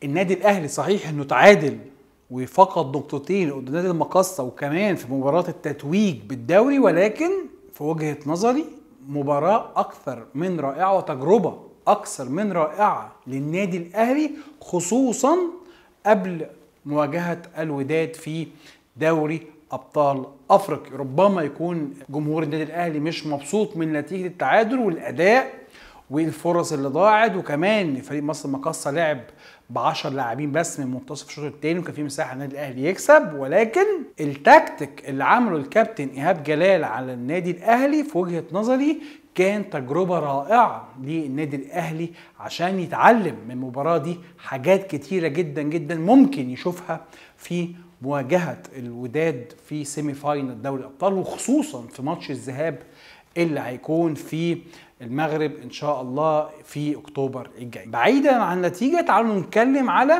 النادي الاهلي صحيح انه تعادل وفقد نقطتين قدام نادي المقصه وكمان في مباراه التتويج بالدوري، ولكن في وجهه نظري مباراه اكثر من رائعه وتجربه اكثر من رائعه للنادي الاهلي، خصوصا قبل مواجهه الوداد في دوري ابطال افريقيا. ربما يكون جمهور النادي الاهلي مش مبسوط من نتيجه التعادل والاداء والفرص اللي ضاعت، وكمان فريق مصر المقاصة لعب ب10 لاعبين بس من منتصف الشوط الثاني وكان في مساحه النادي الاهلي يكسب، ولكن التكتيك اللي عمله الكابتن ايهاب جلال على النادي الاهلي في وجهه نظري كان تجربه رائعه للنادي الاهلي عشان يتعلم من المباراه دي حاجات كتيره جدا جدا ممكن يشوفها في مواجهه الوداد في سيمي فاينل دوري الابطال، وخصوصا في ماتش الذهاب اللي هيكون في المغرب ان شاء الله في اكتوبر الجاي. بعيدا عن النتيجه تعالوا نتكلم على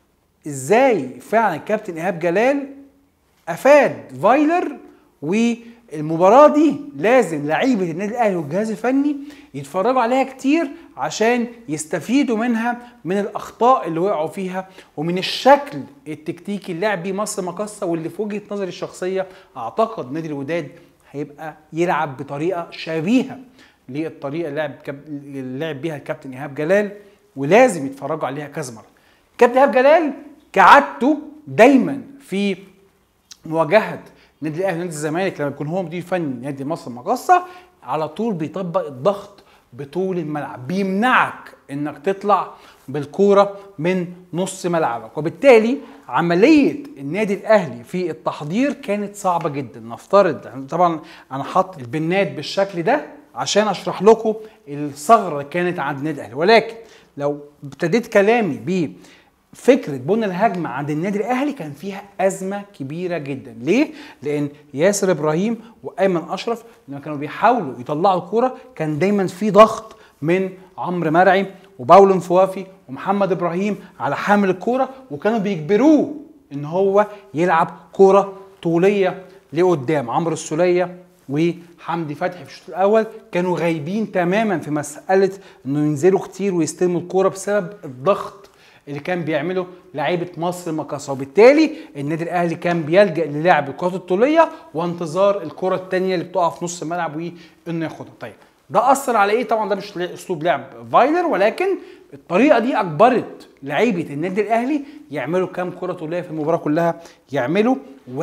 ازاي فعلا الكابتن ايهاب جلال افاد فايلر، والمباراه دي لازم لعيبه النادي الاهلي والجهاز الفني يتفرجوا عليها كتير عشان يستفيدوا منها، من الاخطاء اللي وقعوا فيها ومن الشكل التكتيكي اللي لعب بيه مصر مقاصة، واللي في وجهه نظري الشخصيه اعتقد نادي الوداد هيبقى يلعب بطريقه شبيهه للطريقه اللي لعب بيها الكابتن ايهاب جلال، ولازم يتفرجوا عليها كذا مره. الكابتن ايهاب جلال كعادته دايما في مواجهه نادي الاهلي ونادي الزمالك لما يكون هو مدير فني نادي مصر المقاصة على طول بيطبق الضغط بطول الملعب، بيمنعك انك تطلع بالكوره من نص ملعبك، وبالتالي عمليه النادي الاهلي في التحضير كانت صعبه جدا. نفترض طبعا انا حاطط البنات بالشكل ده عشان اشرح لكم الثغره اللي كانت عند النادي الاهلي، ولكن لو ابتديت كلامي بفكره بنى الهجمه عند النادي الاهلي كان فيها ازمه كبيره جدا. ليه؟ لان ياسر ابراهيم وايمن اشرف لما كانوا بيحاولوا يطلعوا الكوره كان دايما في ضغط من عمرو مرعي وباولو مفوافي ومحمد ابراهيم على حامل الكوره، وكانوا بيجبروه ان هو يلعب كوره طوليه لقدام. عمرو السوليه وحمدي فتحي في الشوط الاول كانوا غايبين تماما في مساله انه ينزلوا كتير ويستلموا الكوره بسبب الضغط اللي كان بيعمله لعيبه مصر المقاصة، وبالتالي النادي الاهلي كان بيلجأ للعب الكرات الطوليه وانتظار الكره الثانيه اللي بتقع في نص الملعب وانه ياخدها. طيب ده اثر على ايه؟ طبعا ده مش اسلوب لعب فايلر، ولكن الطريقه دي اجبرت لعيبه النادي الاهلي يعملوا كام كره طوليه في المباراه كلها؟ يعملوا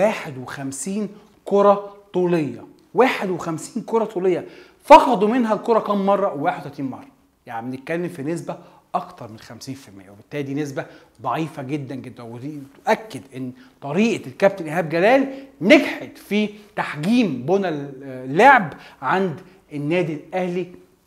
51 كره طوليه. 51 كره طوليه، فقدوا منها الكره كام مره؟ 31 مره. يعني بنتكلم في نسبه اكتر من 50%، وبالتالي دي نسبه ضعيفه جدا جدا، ودي تؤكد ان طريقه الكابتن ايهاب جلال نجحت في تحجيم بنى اللعب عند النادي الاهلي،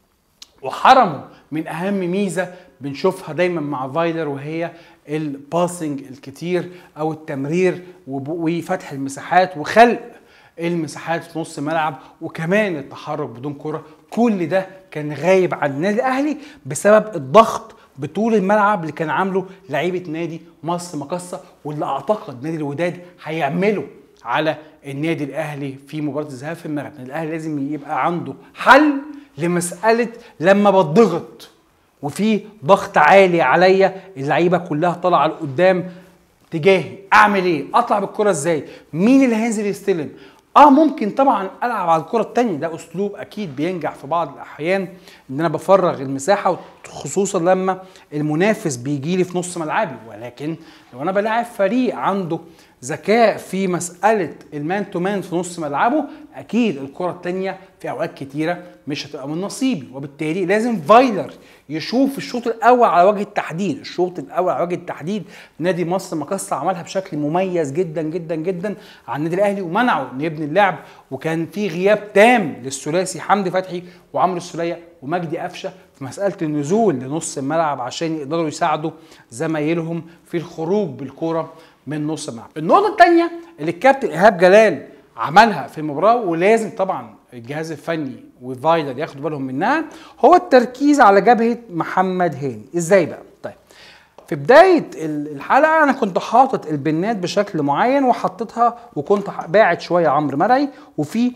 وحرموا من اهم ميزه بنشوفها دايما مع فايلر وهي الباسنج الكتير او التمرير وفتح المساحات وخلق المساحات في نص الملعب، وكمان التحرك بدون كره. كل ده كان غايب عن النادي الاهلي بسبب الضغط بطول الملعب اللي كان عامله لعيبه نادي مصر مقاصة، واللي اعتقد نادي الوداد هيعمله على النادي الاهلي في مباراه الذهاب في المغرب. النادي الاهلي لازم يبقى عنده حل لمساله لما بتضغط وفي ضغط عالي عليا، اللعيبه كلها طالعه لقدام تجاهي، اعمل ايه؟ اطلع بالكره ازاي؟ مين اللي هينزل يستلم؟ ممكن طبعا العب على الكره الثانيه، ده اسلوب اكيد بينجح في بعض الاحيان ان انا بفرغ المساحه، خصوصا لما المنافس بيجي لي في نص ملعبي، ولكن لو انا بلاعب فريق عنده ذكاء في مساله المان تو مان في نص ملعبه، اكيد الكره الثانيه في اوقات كتيره مش هتبقى من نصيبي، وبالتالي لازم فايلر يشوف الشوط الاول على وجه التحديد. الشوط الاول على وجه التحديد نادي مصر مقاصة عملها بشكل مميز جدا جدا جدا على النادي الاهلي، ومنعوا ان يبني اللعب، وكان في غياب تام للثلاثي حمدي فتحي وعمرو السوليه ومجدي قفشه في مساله النزول لنص الملعب عشان يقدروا يساعدوا زمايلهم في الخروج بالكوره من نص الملعب. النقطه الثانيه اللي الكابتن ايهاب جلال عملها في المباراه، ولازم طبعا الجهاز الفني وفايلر ياخدوا بالهم منها، هو التركيز على جبهه محمد هاني. ازاي بقى؟ طيب في بدايه الحلقه انا كنت حاطط البنات بشكل معين وحطيتها، وكنت باعد شويه عمرو مرعي، وفي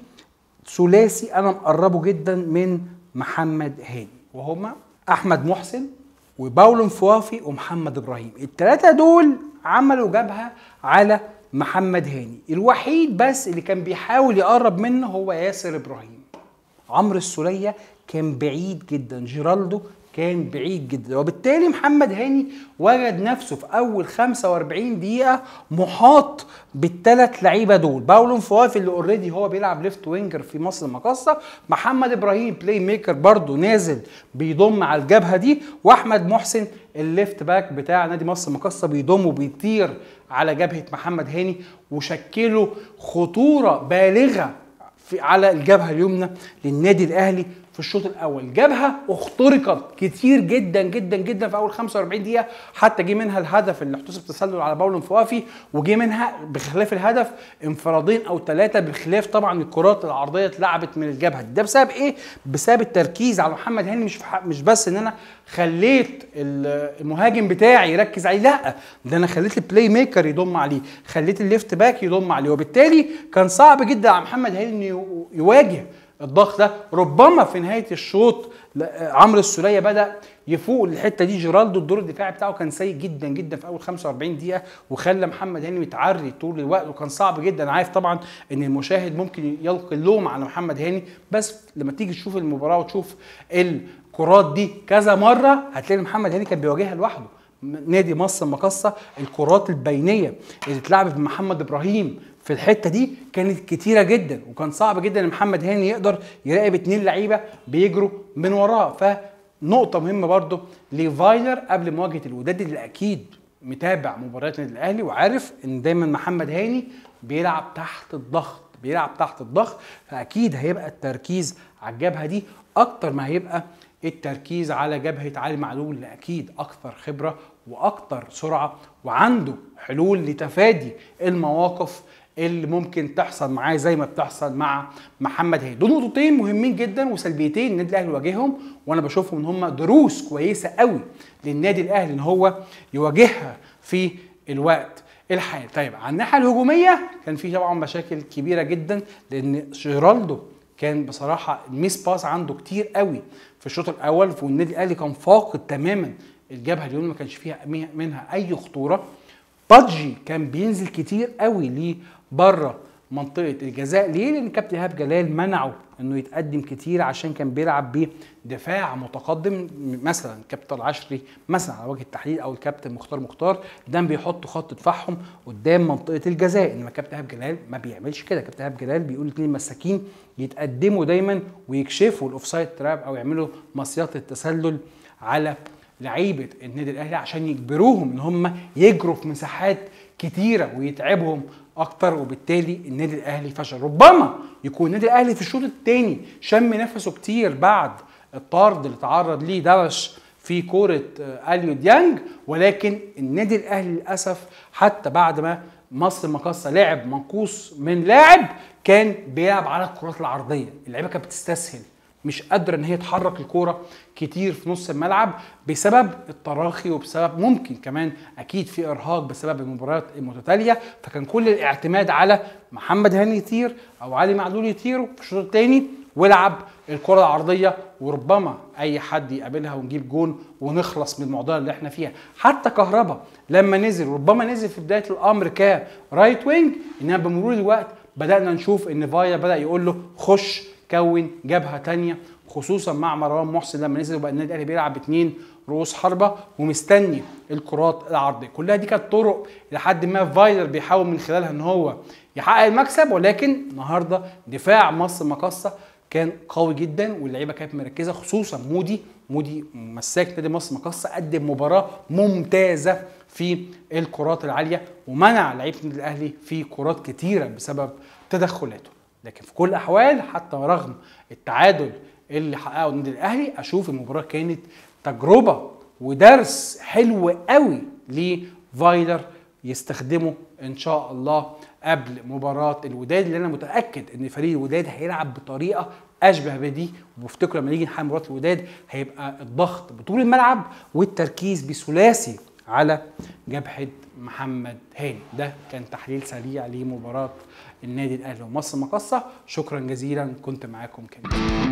ثلاثي انا مقربه جدا من محمد هاني، وهما احمد محسن وباولو مفوافي ومحمد ابراهيم. الثلاثه دول عملوا جبهه على محمد هاني. الوحيد بس اللي كان بيحاول يقرب منه هو ياسر ابراهيم. عمرو السولية كان بعيد جدا، جيرالدو كان بعيد جدا، وبالتالي محمد هاني وجد نفسه في اول 45 دقيقه محاط بالثلاث لعيبه دول. باولو مفوافي اللي اوريدي هو بيلعب ليفت وينجر في مصر المقاصه، محمد ابراهيم بلاي ميكر برضه نازل بيضم على الجبهه دي، واحمد محسن الليفت باك بتاع نادي مصر المقاصه بيضم وبيطير على جبهه محمد هاني، وشكلوا خطوره بالغه على الجبهه اليمنى للنادي الاهلي في الشوط الاول. الجبهه اخترقت كتير جدا جدا جدا في اول 45 دقيقه، حتى جه منها الهدف اللي احتسب تسلل على باولو مفوافي، وجه منها بخلاف الهدف انفرادين او ثلاثه، بخلاف طبعا الكرات العرضيه اتلعبت من الجبهه دي. ده بسبب ايه؟ بسبب التركيز على محمد هاني. مش بس ان انا خليت المهاجم بتاعي يركز عليه، لا ده انا خليت البلاي ميكر يضم عليه، خليت الليفت باك يضم عليه، وبالتالي كان صعب جدا على محمد هاني انه يواجه الضغط ده. ربما في نهايه الشوط عمرو السولية بدا يفوق الحته دي. جيرالدو الدور الدفاعي بتاعه كان سيء جدا جدا في اول 45 دقيقه، وخلى محمد هاني متعري طول الوقت، وكان صعب جدا. عارف طبعا ان المشاهد ممكن يلقي اللوم على محمد هاني، بس لما تيجي تشوف المباراه وتشوف الكرات دي كذا مره هتلاقي محمد هاني كان بيواجهها لوحده. نادي مصر المقاصه الكرات البينيه اللي اتلعبت بمحمد ابراهيم في الحته دي كانت كتيره جدا، وكان صعب جدا ان محمد هاني يقدر يراقب 2 لعيبه بيجروا من وراه. فنقطه مهمه برضو لفايلر قبل مواجهه الوداد، اللي اكيد متابع مباريات النادي الاهلي وعارف ان دايما محمد هاني بيلعب تحت الضغط، فاكيد هيبقى التركيز على الجبهه دي اكتر ما هيبقى التركيز على جبهه علي معلول، اللي اكيد اكثر خبره واكثر سرعه وعنده حلول لتفادي المواقف اللي ممكن تحصل معاه زي ما بتحصل مع محمد هاني. دول نقطتين مهمين جدا وسلبيتين النادي الاهلي واجههم، وانا بشوفهم ان هم دروس كويسه قوي للنادي الاهلي ان هو يواجهها في الوقت الحالي. طيب على الناحيه الهجوميه كان في طبعا مشاكل كبيره جدا، لان جيرالدو كان بصراحه الميس باس عنده كتير قوي في الشوط الاول، والنادي الاهلي كان فاقد تماما الجبهه اليمنى، ما كانش فيها منها اي خطوره. بادجي كان بينزل كتير قوي بره منطقه الجزاء. ليه؟ لان كابتن ايهاب جلال منعه انه يتقدم كتير عشان كان بيلعب بدفاع متقدم. مثلا كابتن العشري مثلا على وجه التحديد او الكابتن مختار ده بيحطوا خط دفاعهم قدام منطقه الجزاء، انما كابتن ايهاب جلال ما بيعملش كده. كابتن ايهاب جلال بيقول 2 مساكين يتقدموا دايما ويكشفوا الاوفسايد تراب او يعملوا مصيات التسلل على لعيبه النادي الاهلي عشان يجبروهم ان هم يجروا في مساحات كتيره ويتعبهم اكتر، وبالتالي النادي الاهلي فشل. ربما يكون النادي الاهلي في الشوط الثاني شم نفسه كتير بعد الطرد اللي تعرض ليه درش في كوره اليو ديانج، ولكن النادي الاهلي للاسف حتى بعد ما مصر المقاصه لعب منقوص من لاعب كان بيلعب على الكرات العرضيه. اللعيبه كانت بتستسهل، مش قادره ان هي تحرك الكوره كتير في نص الملعب بسبب التراخي، وبسبب ممكن كمان اكيد في ارهاق بسبب المباريات المتتاليه. فكان كل الاعتماد على محمد هاني يطير او علي معلول يطيروا في الشوط الثاني ويلعب الكره العرضيه، وربما اي حد يقابلها ونجيب جون ونخلص من المعضله اللي احنا فيها. حتى كهربا لما نزل ربما نزل في بدايه الامر كرايت وينج، انما بمرور الوقت بدانا نشوف ان فايا بدا يقول له خش كون جبهه ثانيه، خصوصا مع مروان محسن لما نزل وبقى النادي الاهلي بيلعب ب2 رؤوس حربه ومستني الكرات العرضيه. كلها دي كانت طرق لحد ما فايلر بيحاول من خلالها ان هو يحقق المكسب، ولكن النهارده دفاع مصر المقاصه كان قوي جدا واللعيبه كانت مركزه، خصوصا مودي مساك نادي مصر المقاصه قدم مباراه ممتازه في الكرات العاليه ومنع لعيبه النادي الاهلي في كرات كتيره بسبب تدخلاته. لكن في كل الاحوال حتى رغم التعادل اللي حققه النادي الاهلي اشوف المباراه كانت تجربه ودرس حلو قوي لفايلر يستخدمه ان شاء الله قبل مباراه الوداد، اللي انا متاكد ان فريق الوداد هيلعب بطريقه اشبه بدي. وبفتكر لما نيجي نحقق مباراه الوداد هيبقى الضغط بطول الملعب والتركيز بثلاثي على جبهه محمد هاني. ده كان تحليل سريع لمباراه النادي الاهلي ومصر المقاصه. شكرا جزيلا، كنت معاكم كريم.